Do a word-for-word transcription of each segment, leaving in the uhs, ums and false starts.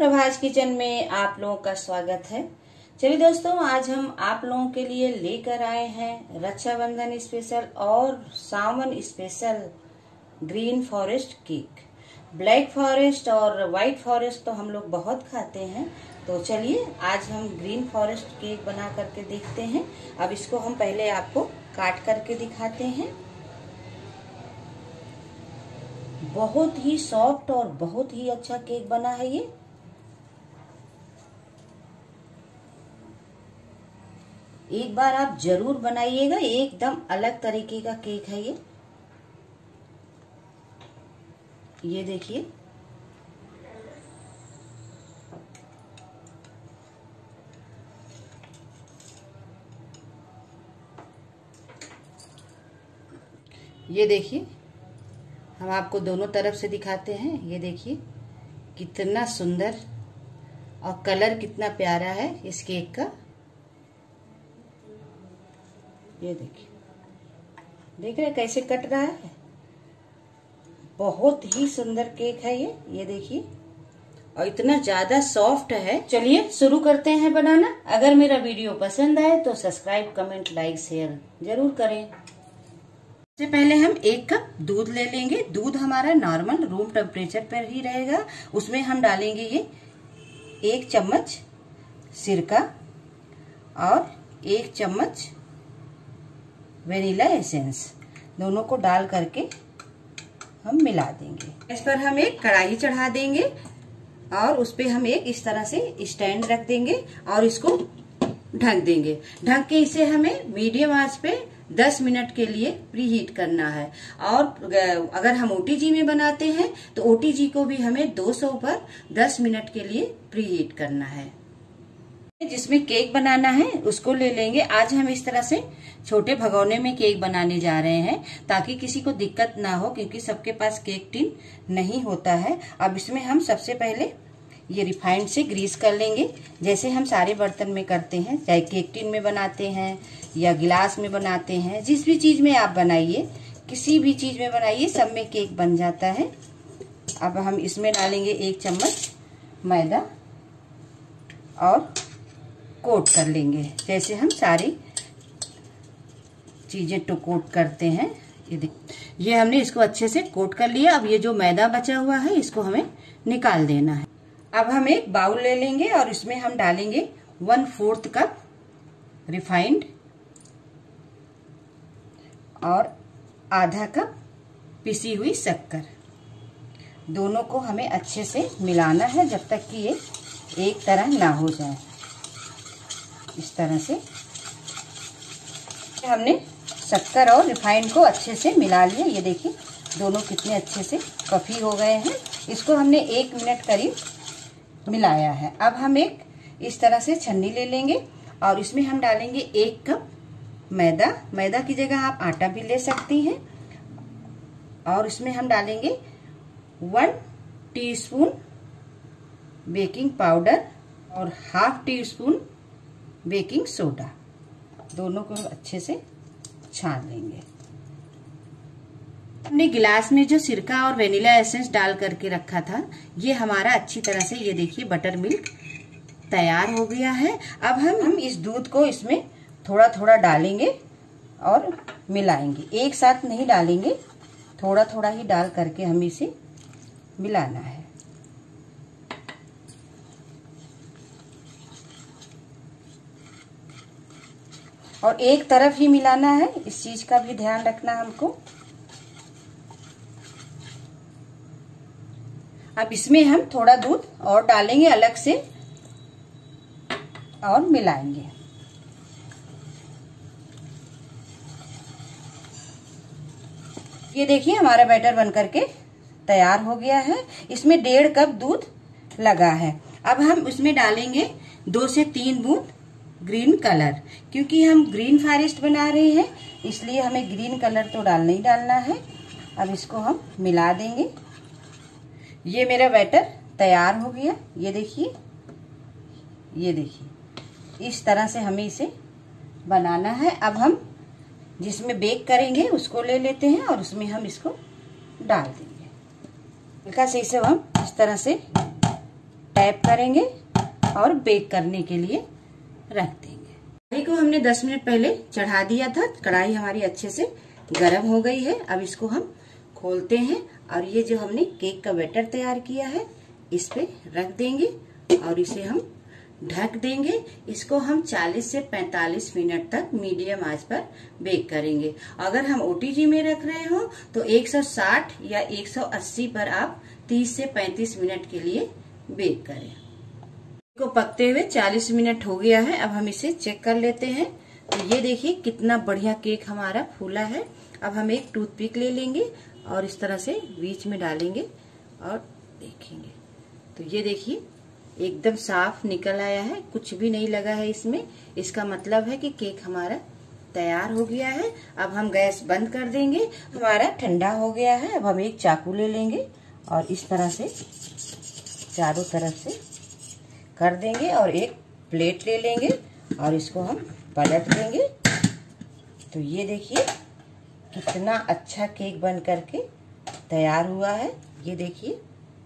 Prabhas kitchen में आप लोगों का स्वागत है। चलिए दोस्तों, आज हम आप लोगों के लिए लेकर आए हैं रक्षाबंधन स्पेशल और Sawan special green forest cake. Black forest और व्हाइट फॉरेस्ट तो हम लोग बहुत खाते हैं, तो चलिए आज हम ग्रीन फॉरेस्ट केक बना करके देखते हैं। अब इसको हम पहले आपको काट करके दिखाते हैं। बहुत ही सॉफ्ट और बहुत ही अच्छा केक बना है ये। एक बार आप जरूर बनाइएगा, एकदम अलग तरीके का केक है ये। ये देखिए, ये देखिए, हम आपको दोनों तरफ से दिखाते हैं। ये देखिए कितना सुंदर और कलर कितना प्यारा है इस केक का। ये देखिए, देख रहे हैं कैसे कट रहा है। बहुत ही सुंदर केक है ये ये देखिए, और इतना ज्यादा सॉफ्ट है। चलिए शुरू करते हैं बनाना। अगर मेरा वीडियो पसंद आए तो सब्सक्राइब, कमेंट, लाइक, शेयर जरूर करें। सबसे पहले हम एक कप दूध ले लेंगे। दूध हमारा नॉर्मल रूम टेम्परेचर पर ही रहेगा। उसमें हम डालेंगे ये एक चम्मच सिरका और एक चम्मच वेनिला एसेंस। दोनों को डाल करके हम मिला देंगे। इस पर हम एक कढ़ाई चढ़ा देंगे और उस पे हम एक इस तरह से स्टैंड रख देंगे और इसको ढक देंगे। ढक के इसे हमें मीडियम आंच पे दस मिनट के लिए प्री हीट करना है। और अगर हम ओटीजी में बनाते हैं तो ओटीजी को भी हमें दो सौ पर दस मिनट के लिए प्री हीट करना है। जिसमें केक बनाना है उसको ले लेंगे। आज हम इस तरह से छोटे भगोने में केक बनाने जा रहे हैं ताकि किसी को दिक्कत ना हो, क्योंकि सबके पास केक टिन नहीं होता है। अब इसमें हम सबसे पहले ये रिफाइंड से ग्रीस कर लेंगे, जैसे हम सारे बर्तन में करते हैं, चाहे केक टिन में बनाते हैं या गिलास में बनाते हैं। जिस भी चीज में आप बनाइए, किसी भी चीज में बनाइए, सब में केक बन जाता है। अब हम इसमें डालेंगे एक चम्मच मैदा और कोट कर लेंगे, जैसे हम सारी चीजें तो कोट करते हैं। ये देख, ये हमने इसको अच्छे से कोट कर लिया। अब ये जो मैदा बचा हुआ है इसको हमें निकाल देना है। अब हम एक बाउल ले लेंगे और इसमें हम डालेंगे वन फोर्थ कप रिफाइंड और आधा कप पिसी हुई शक्कर। दोनों को हमें अच्छे से मिलाना है जब तक कि ये एक तरह ना हो जाए। इस तरह से हमने शक्कर और रिफाइंड को अच्छे से मिला लिया। ये देखिए दोनों कितने अच्छे से कफी हो गए हैं। इसको हमने एक मिनट करीब मिलाया है। अब हम एक इस तरह से छन्नी ले लेंगे और इसमें हम डालेंगे एक कप मैदा। मैदा की जगह आप आटा भी ले सकती हैं। और इसमें हम डालेंगे वन टीस्पून बेकिंग पाउडर और half teaspoon baking soda. दोनों को अच्छे से छान लेंगे। हमने गिलास में जो सिरका और वेनिला एसेंस डाल करके रखा था, ये हमारा अच्छी तरह से, ये देखिए बटर मिल्क तैयार हो गया है। अब हम हम इस दूध को इसमें थोड़ा थोड़ा डालेंगे और मिलाएंगे। एक साथ नहीं डालेंगे, थोड़ा थोड़ा ही डाल करके हमें इसे मिलाना है। और एक तरफ ही मिलाना है, इस चीज का भी ध्यान रखना हमको। अब इसमें हम थोड़ा दूध और डालेंगे अलग से और मिलाएंगे। ये देखिए हमारा बैटर बन करके तैयार हो गया है। इसमें डेढ़ कप दूध लगा है। अब हम इसमें डालेंगे दो से तीन बूंद ग्रीन कलर, क्योंकि हम ग्रीन फॉरेस्ट बना रहे हैं इसलिए हमें ग्रीन कलर तो डालना ही डालना है। अब इसको हम मिला देंगे। ये मेरा बैटर तैयार हो गया। ये देखिए, ये देखिए इस तरह से हमें इसे बनाना है। अब हम जिसमें बेक करेंगे उसको ले लेते हैं और उसमें हम इसको डाल देंगे। हल्का से इसे हम इस तरह से टैप करेंगे और बेक करने के लिए रख देंगे। कढ़ाई को हमने दस मिनट पहले चढ़ा दिया था। कढ़ाई हमारी अच्छे से गर्म हो गई है। अब इसको हम खोलते हैं और ये जो हमने केक का बैटर तैयार किया है इस पे रख देंगे और इसे हम ढक देंगे। इसको हम चालीस से पैंतालीस मिनट तक मीडियम आंच पर बेक करेंगे। अगर हम ओटीजी में रख रहे हो तो एक सौ साठ या एक सौ अस्सी पर आप तीस से पैंतीस मिनट के लिए बेक करें। को पकते हुए चालीस मिनट हो गया है। अब हम इसे चेक कर लेते हैं। तो ये देखिए कितना बढ़िया केक हमारा फूला है। अब हम एक टूथपिक ले लेंगे और इस तरह से बीच में डालेंगे और देखेंगे तो ये देखिए एकदम साफ निकल आया है, कुछ भी नहीं लगा है इसमें। इसका मतलब है कि केक हमारा तैयार हो गया है। अब हम गैस बंद कर देंगे। हमारा ठंडा हो गया है। अब हम एक चाकू ले लेंगे और इस तरह से चारों तरफ से कर देंगे और एक प्लेट ले लेंगे और इसको हम पलट देंगे। तो ये देखिए कितना अच्छा केक बन करके तैयार हुआ है। ये देखिए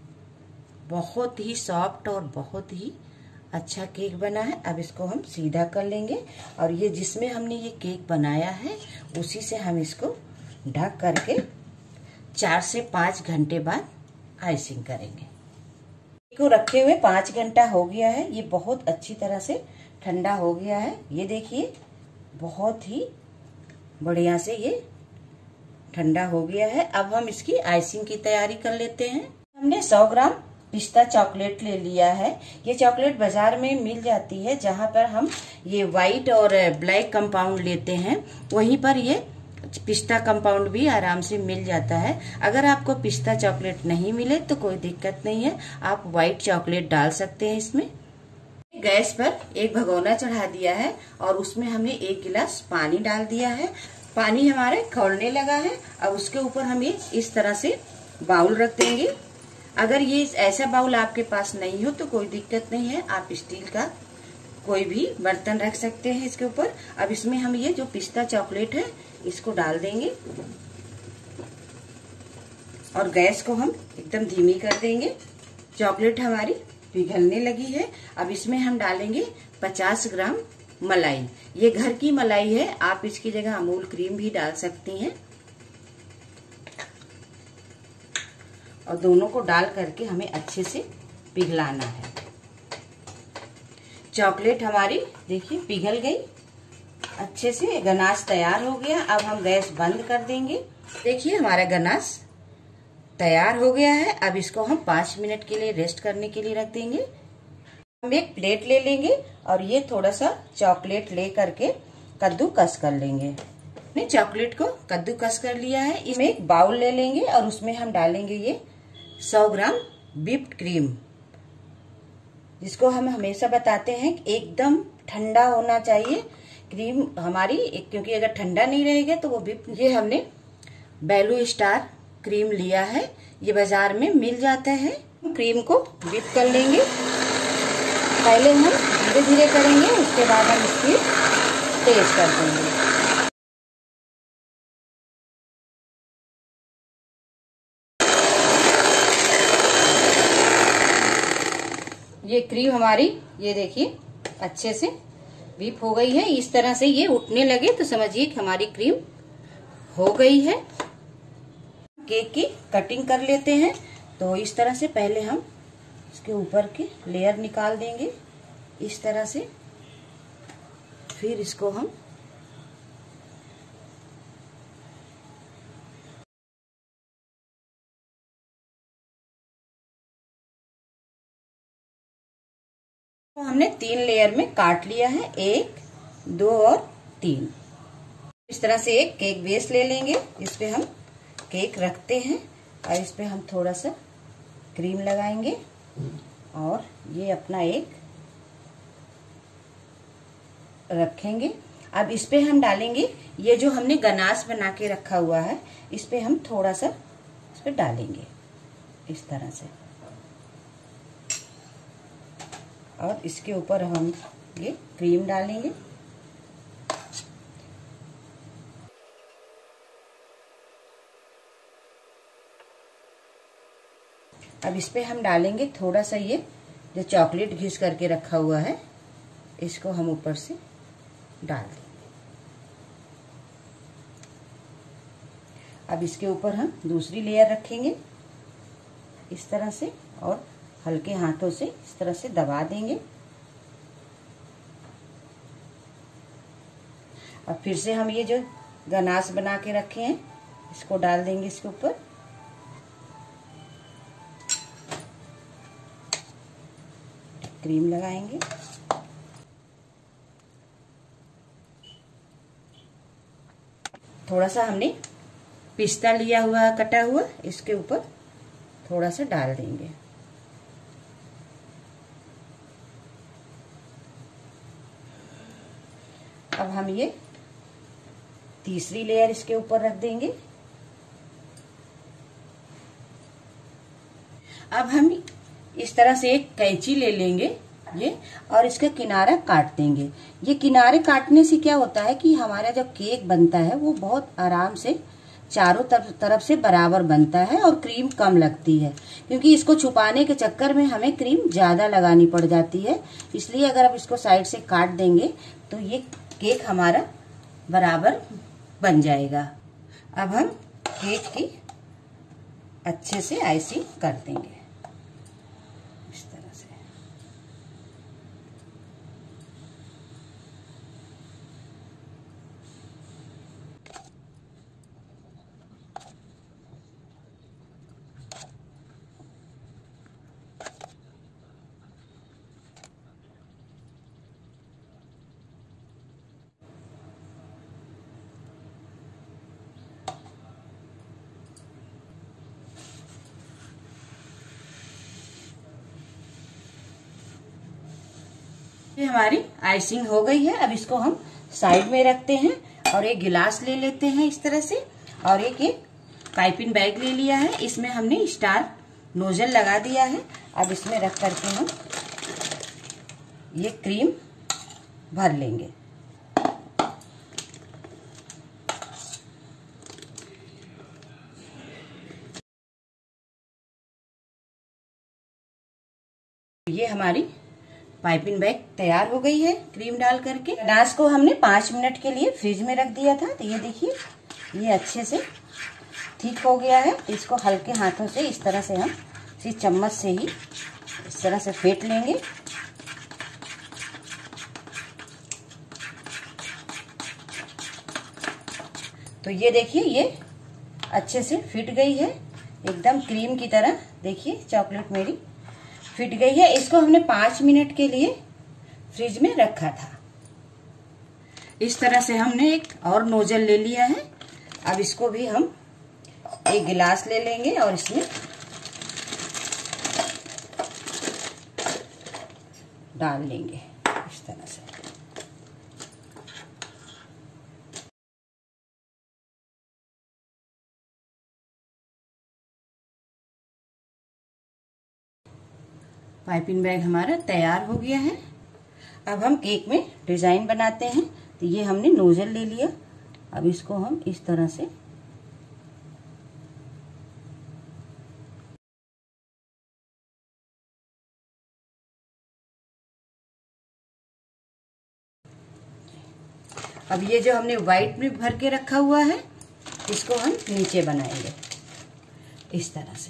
बहुत ही सॉफ्ट और बहुत ही अच्छा केक बना है। अब इसको हम सीधा कर लेंगे और ये जिसमें हमने ये केक बनाया है उसी से हम इसको ढक करके चार से पाँच घंटे बाद आइसिंग करेंगे। केक को रखे हुए पाँच घंटा हो गया है। ये बहुत अच्छी तरह से ठंडा हो गया है। ये देखिए बहुत ही बढ़िया से ये ठंडा हो गया है। अब हम इसकी आइसिंग की तैयारी कर लेते हैं। हमने सौ ग्राम पिस्ता चॉकलेट ले लिया है। ये चॉकलेट बाजार में मिल जाती है। जहाँ पर हम ये व्हाइट और ब्लैक कंपाउंड लेते हैं वहीं पर ये पिस्ता कंपाउंड भी आराम से मिल जाता है। अगर आपको पिस्ता चॉकलेट नहीं मिले तो कोई दिक्कत नहीं है, आप व्हाइट चॉकलेट डाल सकते हैं इसमें। गैस पर एक भगोना चढ़ा दिया है और उसमें हमने एक गिलास पानी डाल दिया है। पानी हमारे खौलने लगा है। अब उसके ऊपर हम ये इस तरह से बाउल रख देंगे। अगर ये ऐसा बाउल आपके पास नहीं हो तो कोई दिक्कत नहीं है, आप स्टील का कोई भी बर्तन रख सकते हैं इसके ऊपर। अब इसमें हम ये जो पिस्ता चॉकलेट है इसको डाल देंगे और गैस को हम एकदम धीमी कर देंगे। चॉकलेट हमारी पिघलने लगी है। अब इसमें हम डालेंगे पचास ग्राम मलाई। ये घर की मलाई है, आप इसकी जगह अमूल क्रीम भी डाल सकती हैं। और दोनों को डाल करके हमें अच्छे से पिघलाना है। चॉकलेट हमारी देखिए पिघल गई अच्छे से, गनाश तैयार हो गया। अब हम गैस बंद कर देंगे। देखिए हमारा गनाश तैयार हो गया है। अब इसको हम पाँच मिनट के लिए रेस्ट करने के लिए रख देंगे। हम एक प्लेट ले लेंगे और ये थोड़ा सा चॉकलेट ले करके कद्दूकस कर लेंगे। हमने चॉकलेट को कद्दूकस कर लिया है। इसमें एक बाउल ले लेंगे और उसमें हम डालेंगे ये सौ ग्राम व्हिप्ड क्रीम, जिसको हम हमेशा बताते हैं कि एकदम ठंडा होना चाहिए क्रीम हमारी, क्योंकि अगर ठंडा नहीं रहेगा तो वो व्हिप। ये हमने बैलू स्टार क्रीम लिया है, ये बाजार में मिल जाता है। क्रीम को व्हिप कर लेंगे। पहले हम धीरे धीरे करेंगे, उसके बाद हम इसकी तेज कर देंगे। ये क्रीम हमारी ये देखिए अच्छे से व्हिप हो गई है। इस तरह से ये उठने लगे तो समझिए कि हमारी क्रीम हो गई है। केक की कटिंग कर लेते हैं। तो इस तरह से पहले हम इसके ऊपर की लेयर निकाल देंगे इस तरह से। फिर इसको हम तो हमने तीन लेयर में काट लिया है, एक, दो और तीन। इस तरह से एक केक बेस ले लेंगे। इस पे हम केक रखते हैं और इस पे हम थोड़ा सा क्रीम लगाएंगे और ये अपना एक रखेंगे। अब इस पे हम डालेंगे ये जो हमने गनाश बना के रखा हुआ है, इस पे हम थोड़ा सा इस पे डालेंगे इस तरह से और इसके ऊपर हम ये क्रीम डालेंगे। अब इस पे हम डालेंगे थोड़ा सा ये जो चॉकलेट घिस करके रखा हुआ है इसको हम ऊपर से डाल देंगे। अब इसके ऊपर हम दूसरी लेयर रखेंगे इस तरह से और हल्के हाथों से इस तरह से दबा देंगे। अब फिर से हम ये जो गनाश बना के रखे हैं इसको डाल देंगे इसके ऊपर। क्रीम लगाएंगे। थोड़ा सा हमने पिस्ता लिया हुआ कटा हुआ इसके ऊपर थोड़ा सा डाल देंगे। अब हम ये तीसरी लेयर इसके ऊपर रख देंगे। अब हम इस तरह से एक कैंची ले लेंगे ये और इसका किनारा काट देंगे। ये किनारे काटने से क्या होता है कि हमारा जो केक बनता है वो बहुत आराम से चारों तरफ तरफ से बराबर बनता है और क्रीम कम लगती है, क्योंकि इसको छुपाने के चक्कर में हमें क्रीम ज्यादा लगानी पड़ जाती है। इसलिए अगर आप इसको साइड से काट देंगे तो ये केक हमारा बराबर बन जाएगा। अब हम केक की अच्छे से आइसिंग कर देंगे इस तरह से। ये हमारी आइसिंग हो गई है। अब इसको हम साइड में रखते हैं और एक गिलास ले लेते हैं इस तरह से और एक एक पाइपिंग बैग ले लिया है। इसमें हमने स्टार नोजल लगा दिया है। अब इसमें रख करके हम ये क्रीम भर लेंगे। ये हमारी पाइपिंग बैग तैयार हो गई है क्रीम डाल करके। गनाश को हमने पांच मिनट के लिए फ्रिज में रख दिया था, तो ये देखिए ये अच्छे से ठीक हो गया है। इसको हल्के हाथों से इस तरह से हम इसी चम्मच से ही इस तरह से फेंट लेंगे। तो ये देखिए ये अच्छे से फिट गई है एकदम क्रीम की तरह। देखिए चॉकलेट मेरी फिट गई है। इसको हमने पांच मिनट के लिए फ्रिज में रखा था। इस तरह से हमने एक और नोजल ले लिया है। अब इसको भी हम एक गिलास ले लेंगे और इसमें डाल लेंगे इस तरह से। पाइपिंग बैग हमारा तैयार हो गया है। अब हम केक में डिजाइन बनाते हैं। तो ये हमने नोजल ले लिया। अब इसको हम इस तरह से अब ये जो हमने व्हाइट में भर के रखा हुआ है इसको हम नीचे बनाएंगे इस तरह से।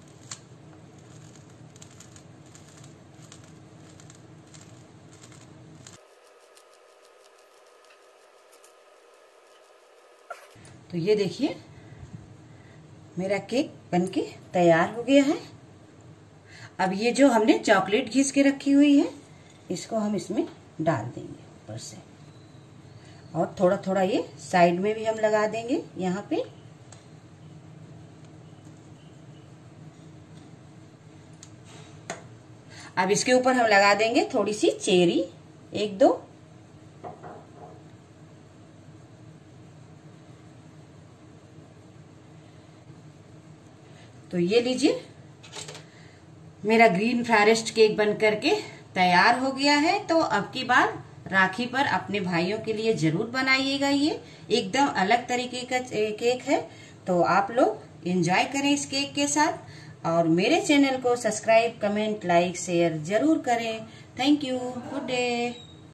तो ये देखिए मेरा केक बनके तैयार हो गया है। अब ये जो हमने चॉकलेट घिस के रखी हुई है इसको हम इसमें डाल देंगे ऊपर से और थोड़ा थोड़ा ये साइड में भी हम लगा देंगे यहाँ पे। अब इसके ऊपर हम लगा देंगे थोड़ी सी चेरी, एक दो। तो ये लीजिए मेरा ग्रीन फॉरेस्ट केक बन करके तैयार हो गया है। तो अब की बार राखी पर अपने भाइयों के लिए जरूर बनाइएगा। ये एकदम अलग तरीके का केक है, तो आप लोग एंजॉय करें इस केक के साथ। और मेरे चैनल को सब्सक्राइब, कमेंट, लाइक, शेयर जरूर करें। Thank you. Good day.